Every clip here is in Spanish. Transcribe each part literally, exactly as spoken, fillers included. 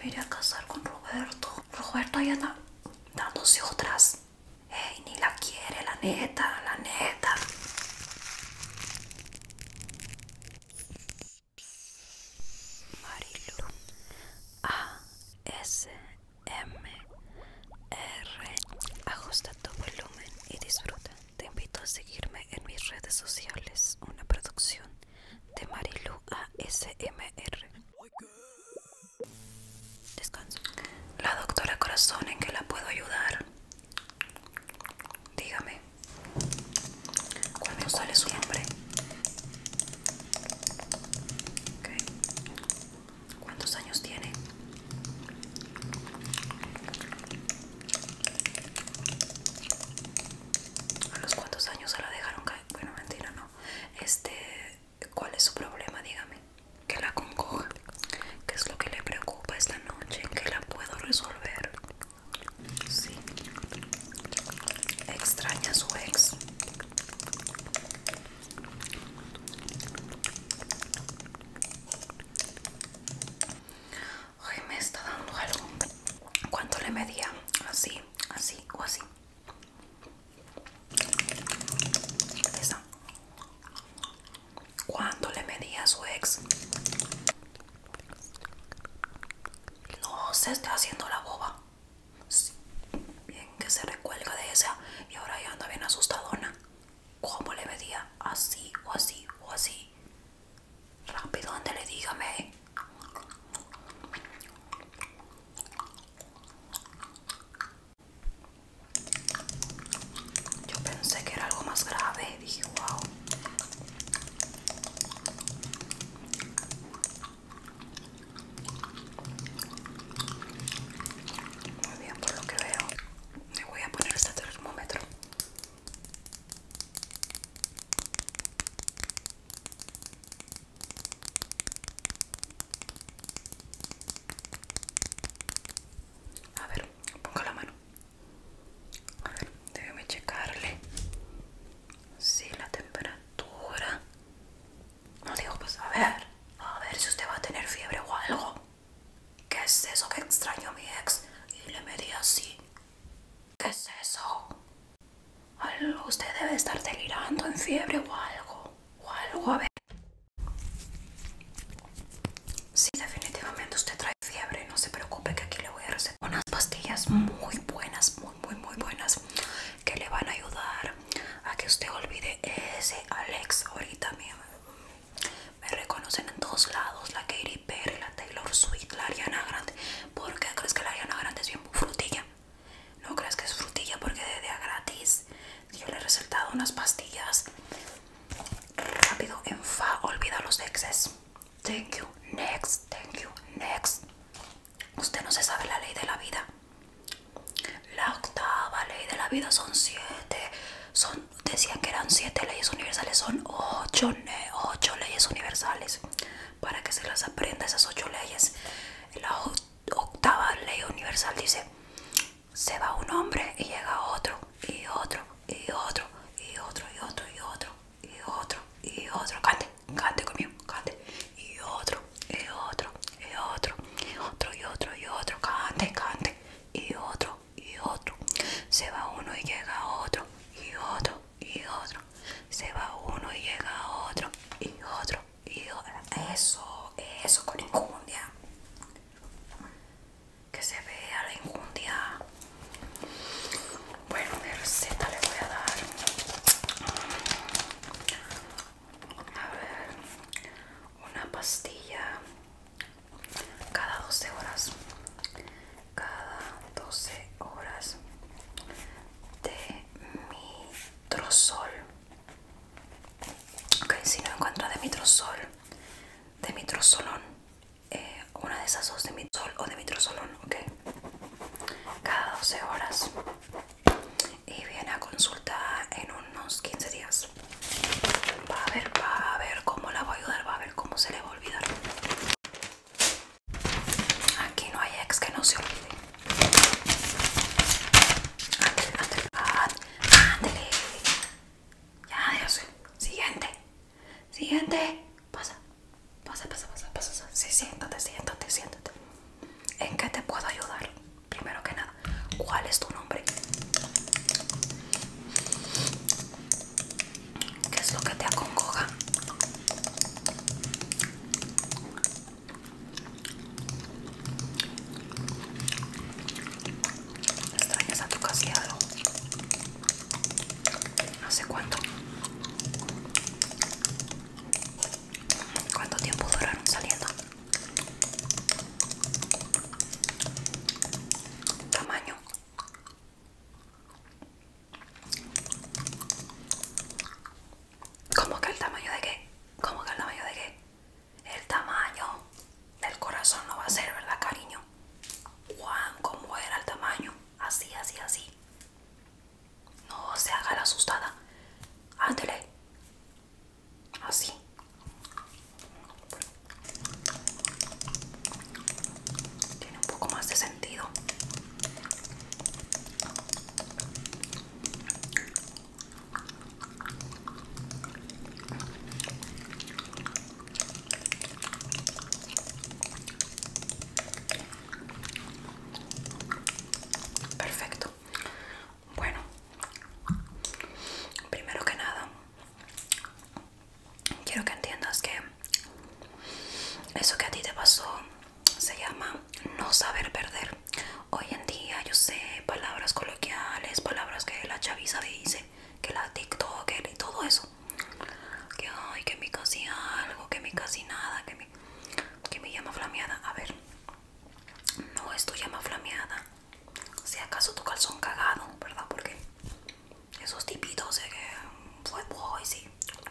me iré a casar con Roberto. Roberto ya anda dándose otras. Ey, ni la quiere, la neta, la neta. Marilu. A S M R. Ajusta tu volumen y disfruta. Te invito a seguirme en mis redes sociales. Una producción de Marilu A S M R. Descansa. La doctora Corazón, ¿en qué la puedo ayudar? Dígame. ¿Cuándo sale su nombre? Okay. ¿Cuántos años tiene? ¿A los cuántos años se la dejaron caer? Bueno, mentira, no. Este, ¿cuál es su problema? Dígame. Que la concoja. ¿Qué es lo que le preocupa esta noche? ¿Qué la puedo resolver? Sí. Extraña a su ex. Ay, me está dando algo. ¿Cuánto le medía? Así, así o así. Esa. ¿Cuánto le medía a su ex? No se esté haciendo la boba. Sí. Bien que se recuelga de esa y ahora ya anda bien asustadona. ¿Cómo le medía? Así o así o así. Rápido, ándale, dígame. Yo pensé que era algo más grave. Dije, wow. Muy bien, por lo que veo. Me voy a poner este termómetro. A ver, ponga la mano. A ver, déjame checarle. Sí, la temperatura. No digo, pues a ver. A ver si usted va a tener fiebre o algo. ¿Qué es eso que extraño a mi ex? Y le medí así. ¿Qué es eso? Algo, usted debe estar delirando en fiebre o algo. O algo, a ver. Sí, definitivamente usted trae fiebre. No se preocupe que aquí le voy a recetar unas pastillas muy buenas, muy, muy, muy buenas, que le van a ayudar a que usted olvide ese Alex. Ahorita me, me reconocen en todos lados. La Katy Perry, la Taylor Swift, la Ariana Grande. ¿Por qué crees que la Ariana Grande es bien frutilla? No crees que es frutilla porque de día gratis. Yo le he recetado unas pastillas. Rápido, en fa, olvida los exes. Thank you, next, thank you, next. Usted no se sabe la ley de la vida. La octava ley de la vida son siete. Son, decían que eran siete leyes universales. Son ocho, ocho leyes universales. Para que se las aprenda esas ocho leyes. La octava ley universal dice: se va un hombre y llega otro, y otro, y otro, y otro, y otro, y otro, y otro, y otro. Cante, cante conmigo, cante. Y otro, y otro, y otro, y otro, y otro, y otro. Cante, cante. Y otro, y otro. Se va uno y llega otro, y otro, y otro. Se va uno y llega otro, y otro, y otro. Eso, eso con injundia. Que se vea la injundia. Bueno, mi receta le voy a dar. A ver, una pastilla cada doce horas. Cada doce horas de mitrozol. Ok, si no encuentra de mitrozol, de mitrozolón, eh, una de esas dos, de mitrozol o de mitrozolón, ok. Cada doce horas. Y viene a consulta en unos quince días. Va a ver, va a ver cómo la voy a ayudar, va a ver cómo se le va a olvidar. Aquí no hay ex que no se olvide. Ándale, ándale, ándale. Ya, ya sé. Siguiente. Siguiente. Pasa, pasa, pasa, pasa, pasa. Sí, siéntate, siéntate, siéntate. ¿En qué Eso que a ti te pasó se llama no saber perder. Hoy en día yo sé palabras coloquiales, palabras que la chaviza dice, que la TikToker y todo eso. Que ay, que mi casi algo, que mi casi nada, que mi, que mi llama flameada. A ver, no es tu llama flameada. Si acaso tu calzón cagado, ¿verdad? Porque esos tipitos de que fue boy, sí.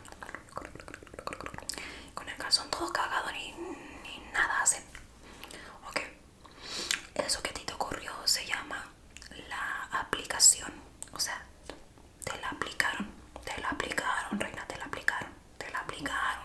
Con el calzón todo cagado ni, ni nada hacen. Ok. Eso que a ti te ocurrió se llama la aplicación. O sea, te la aplicaron. Te la aplicaron, reina, te la aplicaron. Te la aplicaron.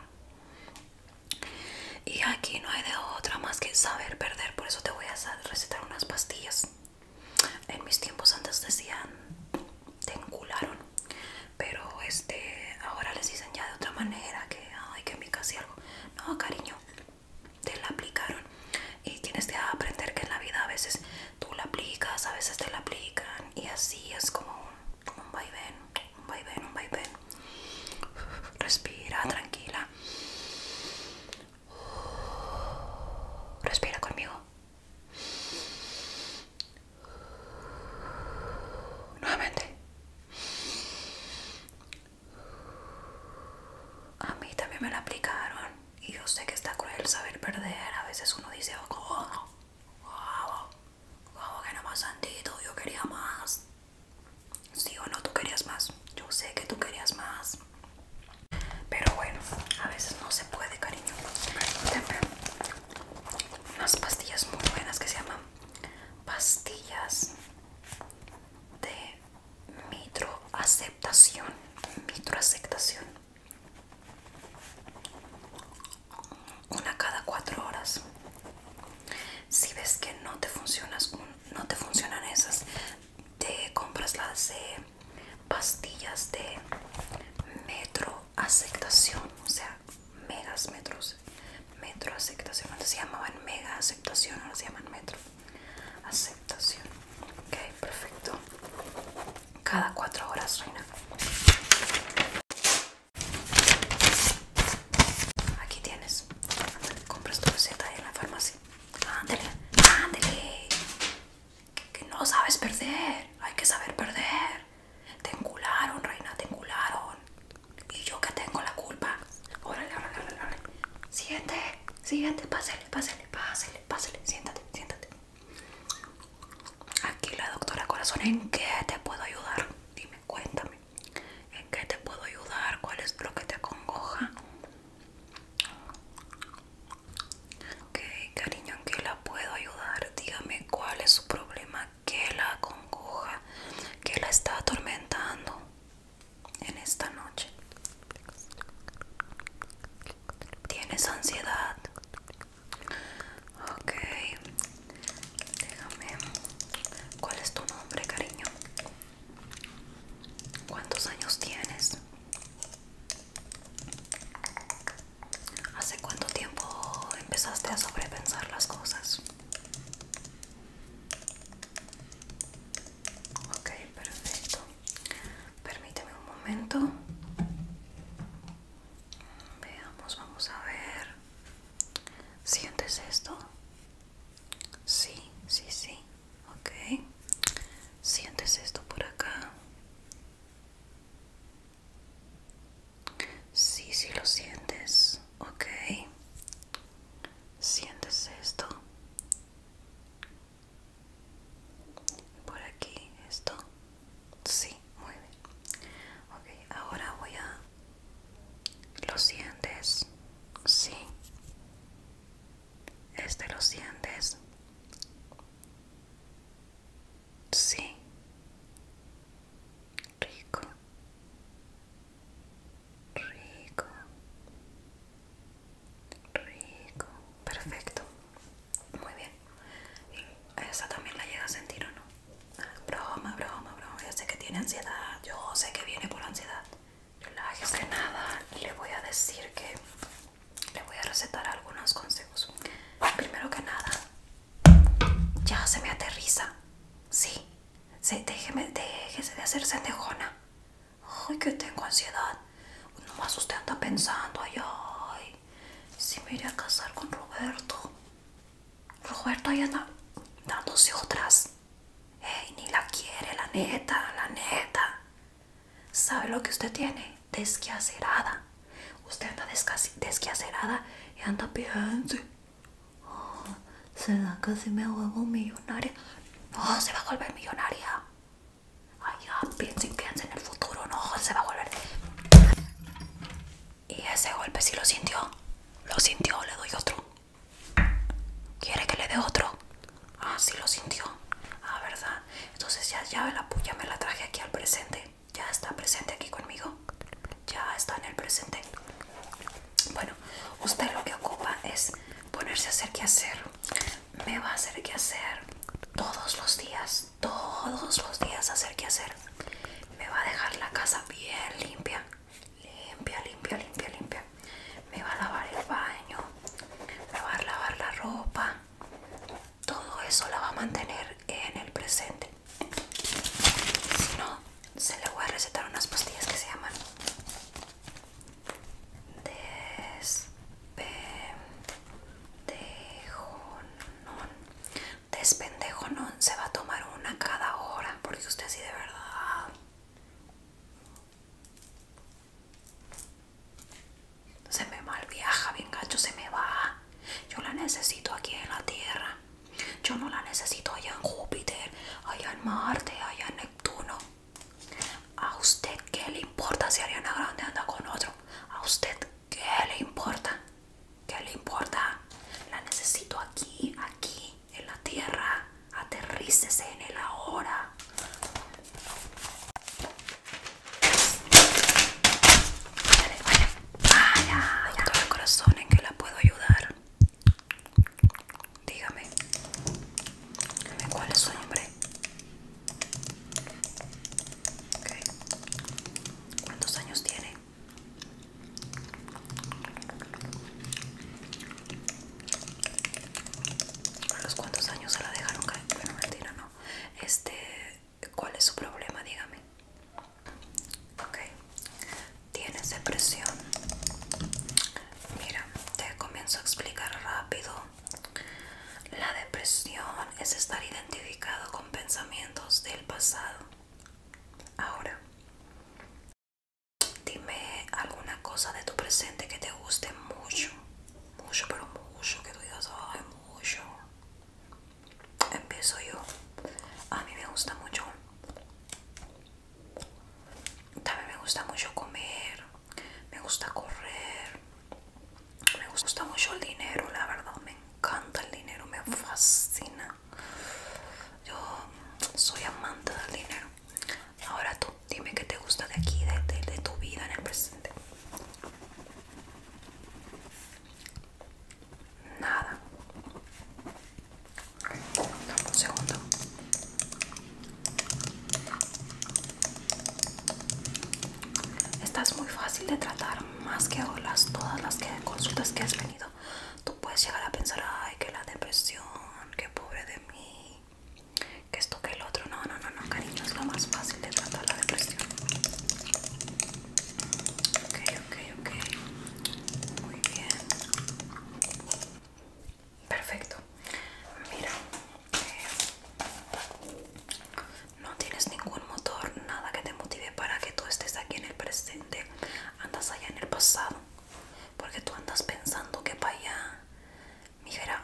Y aquí no hay de otra más que saber perder. Por eso te voy a recetar unas pastillas. En mis tiempos antes decían te encularon, pero este ahora les dicen ya de otra manera, que ay, que mi casi algo. No, cariño, te la aplicaron. Y tienes que aprender que en la vida a veces tú la aplicas, a veces te la aplican, y así es como un, un vaivén, un vaivén, un vaivén. Respira, tranquila. Respira conmigo. Nuevamente. A mí también me la aplicaron y yo sé que está cruel saber perder. A veces uno dice, oh, wow, wow, wow, que no más santito, yo quería más. Sí o no, tú querías más. Yo sé que tú querías más. Pero bueno, a veces no se puede, cariño. Denme unas pastillas muy buenas que se llaman pastillas de mitroaceptación. Mitroaceptación. Una cada cuatro horas. Si ves que no te funcionas, no te funcionan esas, te compras las de pastillas de metroaceptación, o sea, megas metros, metroaceptación. Antes se llamaban mega aceptación, ahora se llaman metro aceptación. Ok, perfecto. Cada cuatro horas, reina. Aquí tienes. Compras tu receta ahí en la farmacia. Ándale, ándale. Que, que no sabes perder. Hay que saber perder. Te encularon, reina, te encularon. Y yo que tengo la culpa. Órale, órale, órale, órale. Siguiente, siguiente, pásale, pásale, pásale, pásale. Siéntate, siéntate. Aquí la doctora Corazón, ¿en qué te puedo ayudar? Dime, cuéntame. ¿En qué te puedo ayudar? ¿Cuál es lo que te acongoja? Ok, cariño, ¿en qué la puedo ayudar? Dígame cuál es su problema, qué la acongoja, qué la está atormentando en esta noche. ¿Tienes ansiedad? Ok, déjame. ¿Cuál es tu nombre, cariño? ¿Cuántos años tienes? ¿Hace cuánto tiempo empezaste a sobrepensar las cosas? Ok, perfecto. Permíteme un momento. Veamos, vamos a ver. ¿Sientes esto? Sí, sí, sí. Ok. ¿Sientes esto por acá? Sí, sí lo sientes. Ok. ¿Sientes esto? Por aquí, esto. Sí, muy bien. Ok, ahora voy a... ¿Lo sientes? Sí. ¿Este lo sientes? Sí. Rico. Rico. Rico. Perfecto. Muy bien. ¿Y esa también la llega a sentir o no? Ah, broma, broma, broma. Ya sé que tiene ansiedad. Yo sé que viene por ansiedad. Relájese. De nada, le voy a decir que le voy a recetar algunos consejos. Primero que nada, ya se me aterriza. Sí. Se, déjeme, déjese de hacer sendejona. Ay, que tengo ansiedad. Nomás usted anda pensando. Ay, ay. Sí, si me iré a casar con Roberto. Roberto ya anda dándose otras. Ey, ni la quiere, la neta, la neta. ¿Sabe lo que usted tiene? Desquacerada. Usted anda desquacerada y anda piense. Oh, ¿será que si me vuelvo millonaria? No, se va a volver millonaria. Ay, ya, piensa y piensa en el futuro. No, se va a volver. Y ese golpe sí lo sintió. Lo sintió, le doy otro. ¿Quiere que le dé otro? Ah, sí lo sintió. Ah, ¿verdad? Entonces ya, ya, la, ya me la traje aquí al presente. Ya está presente aquí conmigo. Ya está en el presente. Bueno, usted lo que ocupa es ponerse a hacer qué hacer. Me va a hacer qué hacer todos los días. Todos los días hacer qué hacer. Me va a dejar la casa bien limpia. Limpia, limpia, limpia, limpia. Me va a lavar el baño. Me va a lavar la ropa. Todo eso la va a mantener en el presente. Si no, se le voy a recetar unas pastillas que se llaman Despendejonón. Despendejonón. Se va a tomar una cada hora, porque usted sí de verdad se me mal viaja, bien gacho, se me va. Yo la necesito aquí en la Tierra. Yo no la necesito allá en Júpiter, allá en Marte, allá en Neptuno. ¿A usted qué le importa si Ariana Grande anda con otro? ¿A usted qué le importa? ¿Qué le importa? La necesito aquí, aquí, en la Tierra. Aterrícese en el ahora. Vaya, vaya, vaya. Doctora Corazón, ¿en qué la puedo ayudar? Dígame. Dígame cuál es su nombre. Okay. ¿Cuántos años tiene? ¿A los cuántos años se la dejaron caer? Bueno, mentira, no. Este, ¿cuál es su problema? Dígame. Ok. Tienes depresión. Mira, te comienzo a explicar rápido. La depresión es estar identificado con pensamientos del pasado. Ahora, dime alguna cosa de tu presente que te guste mucho. Mucho, pero mucho, que tú digas, ay, mucho. Empiezo yo. A mí me gusta mucho. También me gusta mucho comer. Me gusta correr. Me gusta mucho el dinero, la verdad. Me encanta el dinero, me fascina. Yo soy amante del dinero. Ahora tú, dime qué te gusta de aquí, de, de, de tu vida en el presente. Nada. Dame un segundo. Estás muy fácil de tratar, más que las, todas las que, consultas que has venido. Tú puedes llegar a pensar, ay, que la depresión, que pobre de mí, que esto, que el otro. No, no, no, no, cariño, es lo más fácil de tratar la depresión. Ok, ok, ok. Muy bien. Perfecto. Mira, eh, no tienes ningún motor, nada que te motive para que tú estés aquí en el presente. Andas allá en el pasado, porque tú andas pensando que para allá. Mira,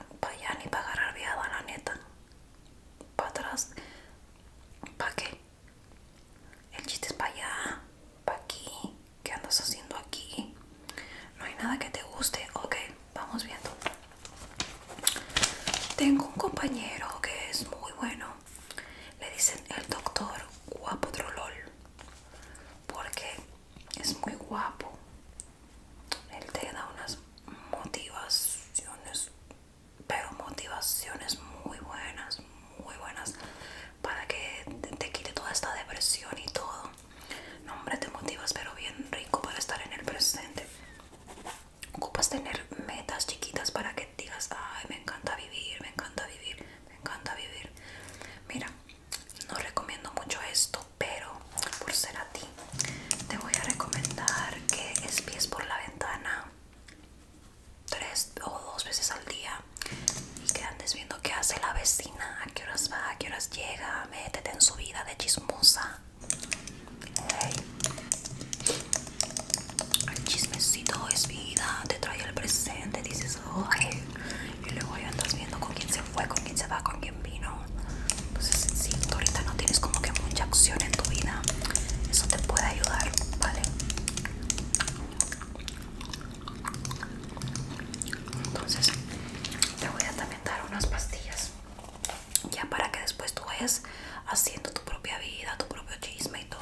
sigues haciendo tu propia vida, tu propio chisme y todo.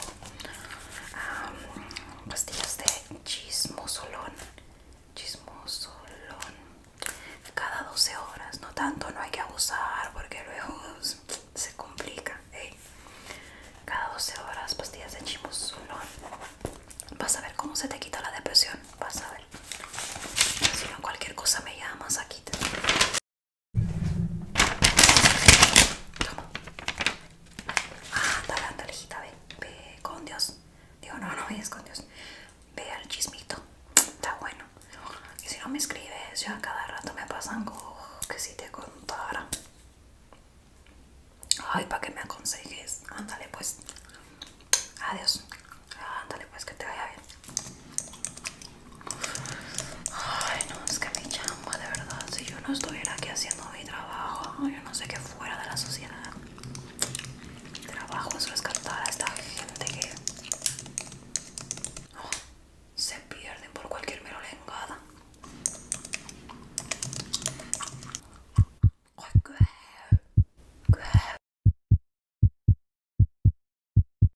Um, pastillas de chismosolón. Chismosolón. Cada doce horas. No tanto, no hay que abusar porque luego se complica. ¿Eh? Cada doce horas pastillas de chismosolón. Vas a ver cómo se te quita la depresión. Vas a ver. Si no, cualquier cosa me llamas aquí. Te... Toma. Ah, ándale, ándale, hijita, ve, ve con Dios. Digo, no, no vayas con Dios. Ve al chismito. Está bueno. Y si no me escribes, ya cada rato me pasan cosas que si te contara. Ay, para que me aconsejes. Ándale, pues. Adiós. Ándale, pues, que te vaya bien. Ay, no, es que mi chamba, de verdad. Si yo no estuviera aquí haciendo mi trabajo, yo no sé qué fue.